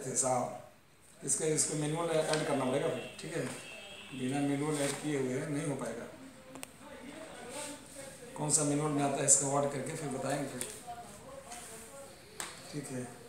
थे साहब। इसको मैनुअल ऐड करना पड़ेगा फिर, ठीक है। बिना मैनुअल ऐड किए हुए नहीं हो पाएगा। कौन सा मैनुअल में आता है इसका वर्ड करके फिर बताएंगे फिर, ठीक है।